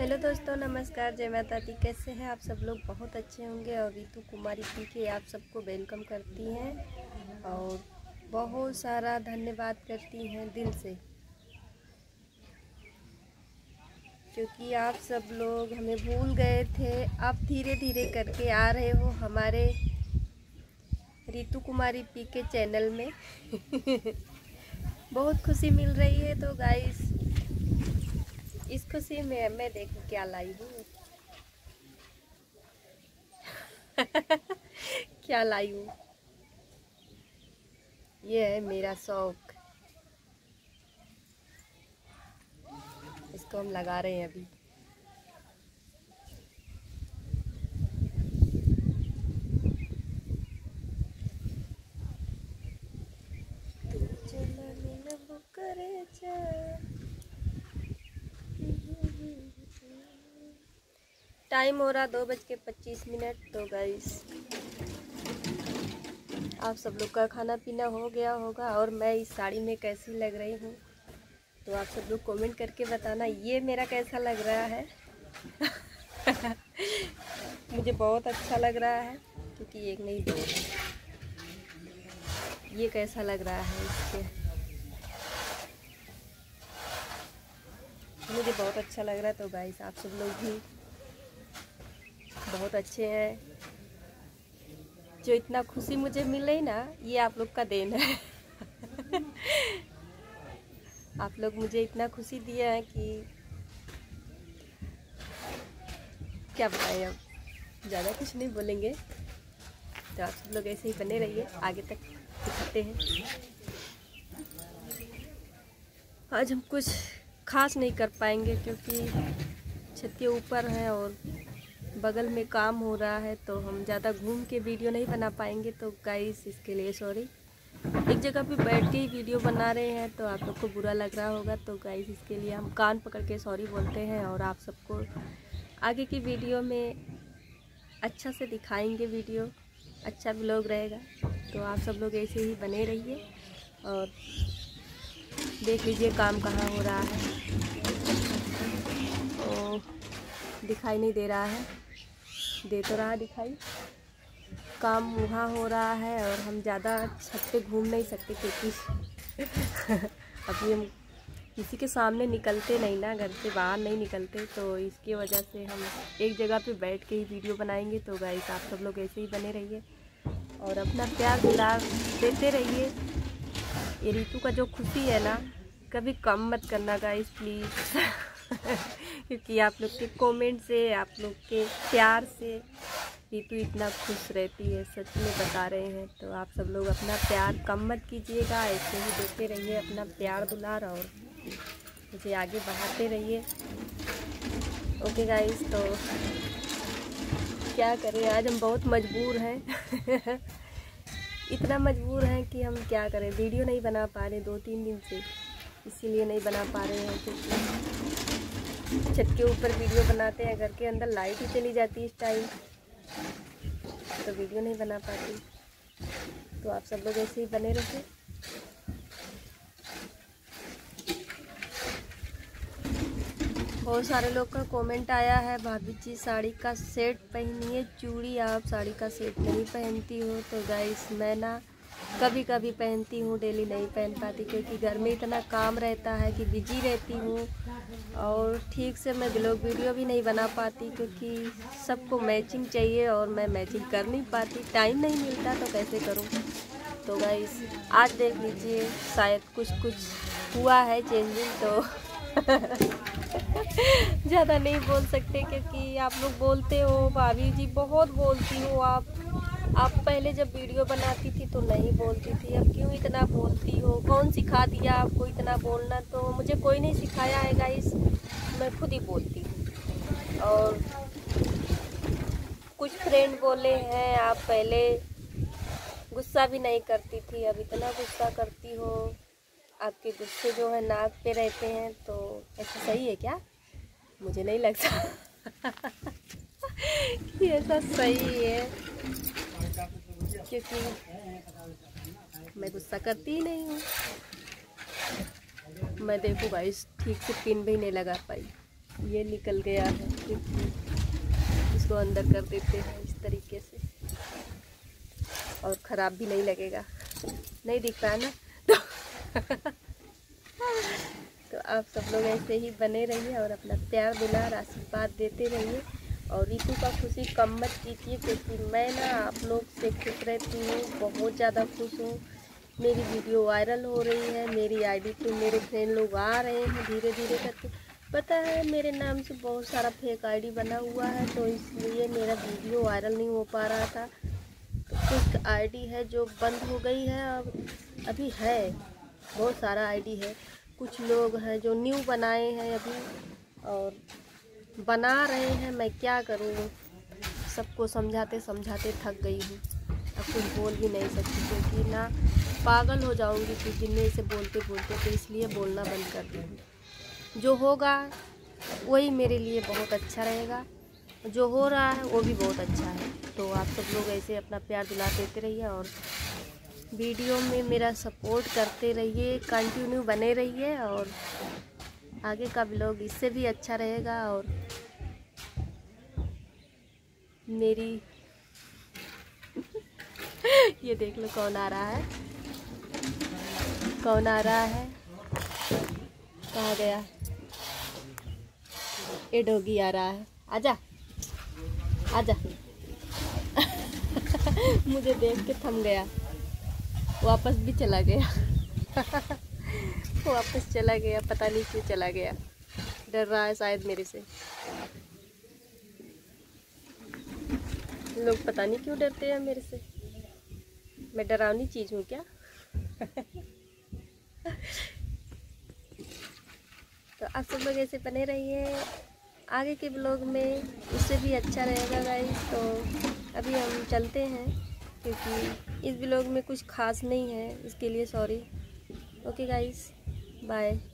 Hello दोस्तों, नमस्कार, जय माता दी। कैसे हैं आप सब लोग? बहुत अच्छे होंगे। और ऋतु कुमारी पी के आप सबको वेलकम करती हैं और बहुत सारा धन्यवाद करती हैं दिल से, क्योंकि आप सब लोग हमें भूल गए थे। आप धीरे धीरे करके आ रहे हो हमारे ऋतु कुमारी पी के चैनल में। बहुत खुशी मिल रही है। तो गाइस, इस खुशी में मैं देखो क्या लाई हूँ। क्या लाई हूँ, ये है मेरा शौक। इसको हम लगा रहे हैं अभी। टाइम हो रहा 2:25। तो गाइस, आप सब लोग का खाना पीना हो गया होगा और मैं इस साड़ी में कैसी लग रही हूँ तो आप सब लोग कमेंट करके बताना ये मेरा कैसा लग रहा है। मुझे बहुत अच्छा लग रहा है, क्योंकि एक नहीं दो। ये कैसा लग रहा है इसके, मुझे बहुत अच्छा लग रहा है। तो गाइस, आप सब लोग भी बहुत अच्छे हैं। जो इतना खुशी मुझे मिल रही ना, ये आप लोग का देन है। आप लोग मुझे इतना खुशी दिया है कि क्या बताएं। अब ज़्यादा कुछ नहीं बोलेंगे। तो आप सब लोग ऐसे ही बने रहिए, आगे तक दिखाते हैं। आज हम कुछ खास नहीं कर पाएंगे, क्योंकि छत के ऊपर है और बगल में काम हो रहा है, तो हम ज़्यादा घूम के वीडियो नहीं बना पाएंगे। तो गाइस, इसके लिए सॉरी। एक जगह पे बैठ के ही वीडियो बना रहे हैं तो आप लोग को बुरा लग रहा होगा। तो गाइस, इसके लिए हम कान पकड़ के सॉरी बोलते हैं और आप सबको आगे की वीडियो में अच्छा से दिखाएंगे। वीडियो अच्छा व्लॉग रहेगा। तो आप सब लोग ऐसे ही बने रहिए और देख लीजिए काम कहाँ हो रहा है। तो दिखाई नहीं दे रहा है, दे तो रहा दिखाई। काम वहाँ हो रहा है और हम ज़्यादा छत पे घूम नहीं सकते, क्योंकि अभी हम किसी के सामने निकलते नहीं ना, घर से बाहर नहीं निकलते। तो इसकी वजह से हम एक जगह पे बैठ के ही वीडियो बनाएंगे। तो गाइस, आप सब लोग ऐसे ही बने रहिए और अपना प्यार दुलार देते रहिए। ये ऋतु का जो खुशी है ना, कभी कम मत करना गाइस, प्लीज़। क्योंकि आप लोग के कमेंट से, आप लोग के प्यार से ऋतु इतना खुश रहती है, सच में बता रहे हैं। तो आप सब लोग अपना प्यार कम मत कीजिएगा, ऐसे ही देते रहिए अपना प्यार दुलार और मुझे आगे बढ़ाते रहिए। ओके गाइस, तो क्या करें, आज हम बहुत मजबूर हैं। इतना मजबूर हैं कि हम क्या करें, वीडियो नहीं बना पा रहे 2-3 दिन से। इसीलिए नहीं बना पा रहे हैं क्योंकि छत के ऊपर वीडियो बनाते हैं, घर के अंदर लाइट ही चली जाती है इस टाइम, तो वीडियो नहीं बना पाती। तो आप सब लोग ऐसे ही बने रहिए। बहुत सारे लोग का कमेंट आया है, भाभी जी साड़ी का सेट पहनिए, चूड़ी आप साड़ी का सेट नहीं पहनती हो। तो गाइस, मैं ना कभी कभी पहनती हूँ, डेली नहीं पहन पाती, क्योंकि घर में इतना काम रहता है कि बिजी रहती हूँ और ठीक से मैं ब्लॉग वीडियो भी नहीं बना पाती, क्योंकि सबको मैचिंग चाहिए और मैं मैचिंग कर नहीं पाती, टाइम नहीं मिलता, तो कैसे करूँ। तो गाइस, आज देख लीजिए, शायद कुछ हुआ है चेंजिंग। तो ज़्यादा नहीं बोल सकते, क्योंकि आप लोग बोलते हो भाभी जी बहुत बोलती हो आप पहले जब वीडियो बनाती थी तो नहीं बोलती थी, अब क्यों इतना बोलती हो, कौन सिखा दिया आपको इतना बोलना। तो मुझे कोई नहीं सिखाया है गाइस, मैं खुद ही बोलती हूँ। और कुछ फ्रेंड बोले हैं आप पहले गुस्सा भी नहीं करती थी, अब इतना गुस्सा करती हो, आपके गुस्से जो है नाक पे रहते हैं। तो ऐसा सही है क्या? मुझे नहीं लगता कि ऐसा सही है, क्योंकि मैं गुस्सा करती ही नहीं हूँ। मैं देखो गाइस, ठीक से पिन भी नहीं लगा पाई, ये निकल गया है, क्योंकि इसको अंदर कर देते हैं इस तरीके से, और ख़राब भी नहीं लगेगा। नहीं दिख रहा ना तो आप सब लोग ऐसे ही बने रहिए और अपना प्यार दुलार आशीर्वाद देते रहिए। और ऋतु का खुशी कम मत कीजिए, क्योंकि मैं ना आप लोग से खुश रहती हूँ, बहुत ज़्यादा खुश हूँ। मेरी वीडियो वायरल हो रही है, मेरी आईडी पे मेरे फ्रेंड लोग आ रहे हैं धीरे धीरे करके। पता है मेरे नाम से बहुत सारा फेक आईडी बना हुआ है, तो इसलिए मेरा वीडियो वायरल नहीं हो पा रहा था। तो कुछ आईडी है जो बंद हो गई है, अब अभी है बहुत सारा आईडी है। कुछ लोग हैं जो न्यू बनाए हैं अभी और बना रहे हैं। मैं क्या करूँ, सबको समझाते समझाते थक गई हूँ, अब कुछ बोल भी नहीं सकती, क्योंकि ना पागल हो जाऊँगी कुछ दिन में इसे बोलते बोलते, तो इसलिए बोलना बंद कर दी हूँ। जो होगा वही मेरे लिए बहुत अच्छा रहेगा, जो हो रहा है वो भी बहुत अच्छा है। तो आप सब लोग ऐसे अपना प्यार दुलार देते रहिए और वीडियो में मेरा सपोर्ट करते रहिए, कंटिन्यू बने रहिए, और आगे का व्लॉग इससे भी अच्छा रहेगा। और मेरी ये देख लो कौन आ रहा है, कौन आ रहा है, कहाँ गया, ये डॉगी आ रहा है, आजा आजा मुझे देख के थम गया, वापस भी चला गया वापस चला गया, पता नहीं क्यों चला गया, डर रहा है शायद मेरे से। लोग पता नहीं क्यों डरते हैं मेरे से, मैं डरावनी चीज़ हूँ क्या तो आप सब लोग ऐसे बने रहिए, आगे के ब्लॉग में उससे भी अच्छा रहेगा गाइस। तो अभी हम चलते हैं, क्योंकि इस ब्लॉग में कुछ खास नहीं है, इसके लिए सॉरी। Okay guys, bye.